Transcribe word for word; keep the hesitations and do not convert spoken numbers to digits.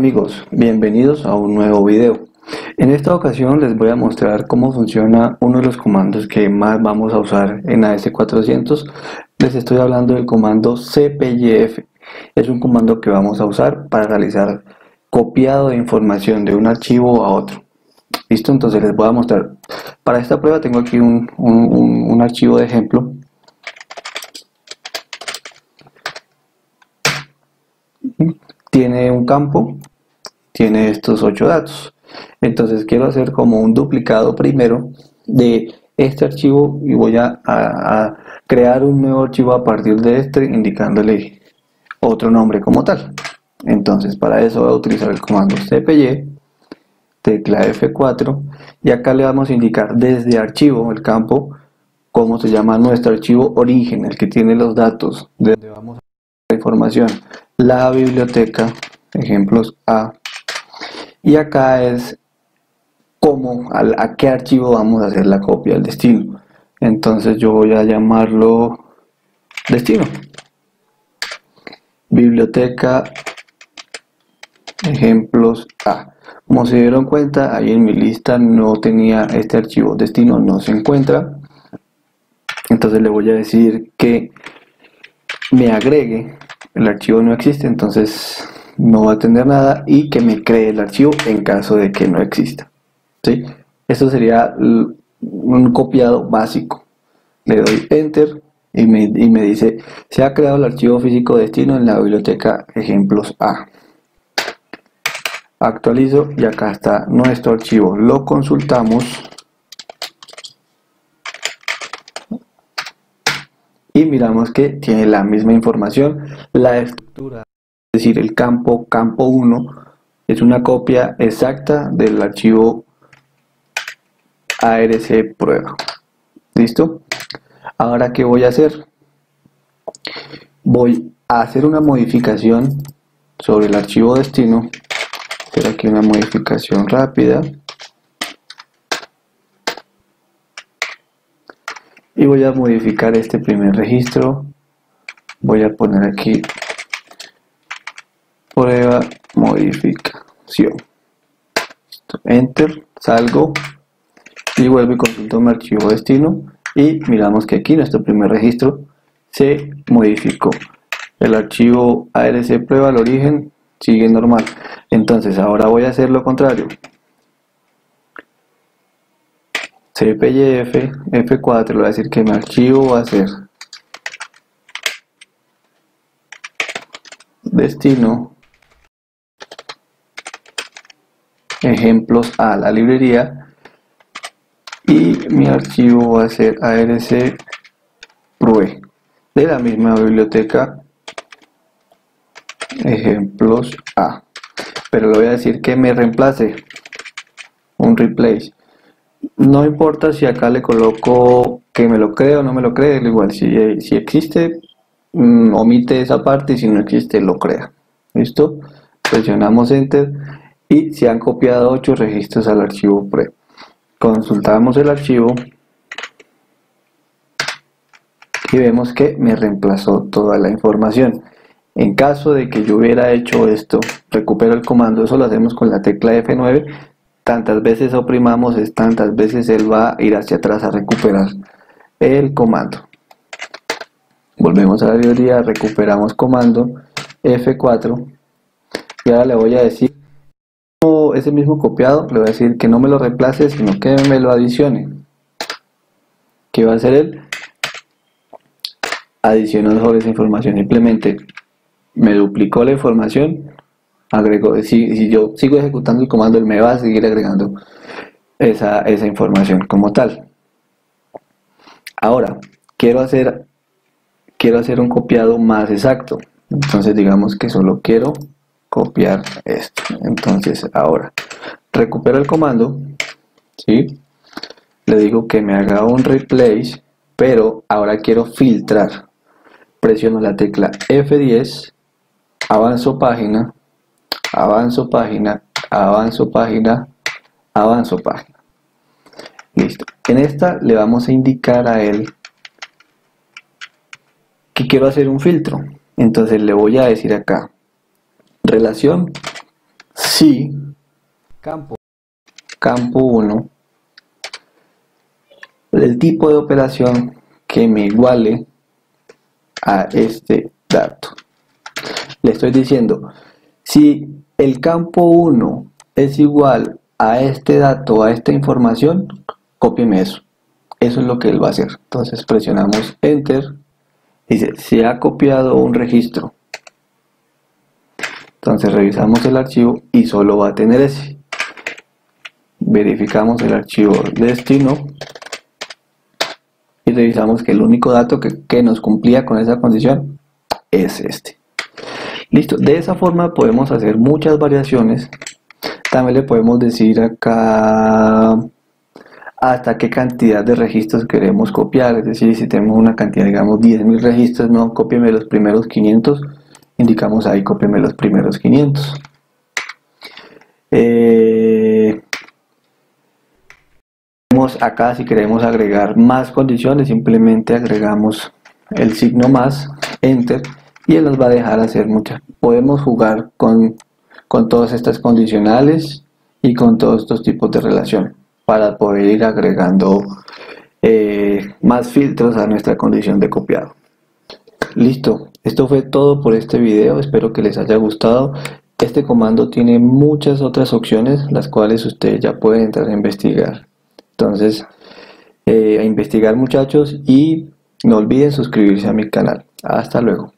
amigos, bienvenidos a un nuevo video. En esta ocasión les voy a mostrar cómo funciona uno de los comandos que más vamos a usar en A S cuatrocientos. Les estoy hablando del comando C P Y F. Es un comando que vamos a usar para realizar copiado de información de un archivo a otro. Listo, entonces les voy a mostrar. Para esta prueba tengo aquí un, un, un, un archivo de ejemplo. Tiene un campo, tiene estos ocho datos. Entonces quiero hacer como un duplicado primero de este archivo y voy a, a, a crear un nuevo archivo a partir de este, indicándole otro nombre como tal. Entonces para eso voy a utilizar el comando C P Y, tecla F cuatro, y acá le vamos a indicar desde archivo, el campo, cómo se llama nuestro archivo origen, el que tiene los datos, de donde vamos a la información, la biblioteca, ejemplos A, y acá es cómo, a, a qué archivo vamos a hacer la copia, el destino. Entonces yo voy a llamarlo destino, biblioteca, ejemplos A. Como se dieron cuenta, ahí en mi lista no tenía este archivo, destino no se encuentra. Entonces le voy a decir que me agregue, el archivo no existe, entonces no va a tener nada, y que me cree el archivo en caso de que no exista. ¿Sí? Esto sería un copiado básico. Le doy enter y me, y me dice: se ha creado el archivo físico destino en la biblioteca ejemplos A. Actualizo y acá está nuestro archivo. Lo consultamos y miramos que tiene la misma información. La estructura, es decir, el campo campo uno, es una copia exacta del archivo arc prueba. ¿Listo? Ahora, ¿qué voy a hacer? Voy a hacer una modificación sobre el archivo destino. Hacer aquí una modificación rápida. Y voy a modificar este primer registro. Voy a poner aquí prueba modificación. Enter, salgo y vuelvo y consulto mi archivo destino y miramos que aquí nuestro primer registro se modificó. El archivo arc prueba, el origen, sigue normal. Entonces ahora voy a hacer lo contrario. C P Y F, F cuatro, le voy a decir que mi archivo va a ser destino ejemplos A, la librería, y mi archivo va a ser arc prue, de la misma biblioteca ejemplos A, pero le voy a decir que me reemplace, un replace. No importa si acá le coloco que me lo cree o no me lo cree, igual si, si existe, mmm, omite esa parte, y si no existe, lo crea. ¿Listo? Presionamos enter y se han copiado ocho registros al archivo pre. Consultamos el archivo y vemos que me reemplazó toda la información. En caso de que yo hubiera hecho esto, recupero el comando, eso lo hacemos con la tecla F nueve. Tantas veces oprimamos, es tantas veces él va a ir hacia atrás a recuperar el comando. Volvemos a la librería, recuperamos comando F cuatro y ahora le voy a decir ese mismo copiado, le voy a decir que no me lo reemplace, sino que me lo adicione. ¿Qué va a hacer él? Adicionó sobre esa información, simplemente me duplicó la información, agregó. Si, si yo sigo ejecutando el comando, él me va a seguir agregando esa, esa información como tal. Ahora quiero hacer quiero hacer un copiado más exacto, entonces digamos que solo quiero copiar esto. Entonces ahora recupero el comando, ¿sí? Le digo que me haga un replace, pero ahora quiero filtrar. Presiono la tecla F diez, avanzo página, avanzo página, avanzo página, avanzo página. Listo. En esta le vamos a indicar a él que quiero hacer un filtro. Entonces le voy a decir acá relación si campo campo uno, el tipo de operación que me iguale a este dato. Le estoy diciendo, si el campo uno es igual a este dato, a esta información, cópieme eso. Eso es lo que él va a hacer. Entonces presionamos Enter. Dice, se ha copiado un registro. Entonces revisamos el archivo y solo va a tener ese. Verificamos el archivo destino y revisamos que el único dato que, que nos cumplía con esa condición es este. Listo, de esa forma podemos hacer muchas variaciones. También le podemos decir acá hasta qué cantidad de registros queremos copiar, es decir, si tenemos una cantidad, digamos diez mil registros, no, cópieme los primeros quinientos, indicamos ahí, cópieme los primeros quinientos. Eh, acá si queremos agregar más condiciones, simplemente agregamos el signo más, Enter, y él nos va a dejar hacer muchas. Podemos jugar con, con todas estas condicionales y con todos estos tipos de relación para poder ir agregando eh, más filtros a nuestra condición de copiado. Listo, esto fue todo por este video, espero que les haya gustado. Este comando tiene muchas otras opciones, las cuales ustedes ya pueden entrar a investigar. Entonces, eh, a investigar muchachos, y no olviden suscribirse a mi canal. Hasta luego.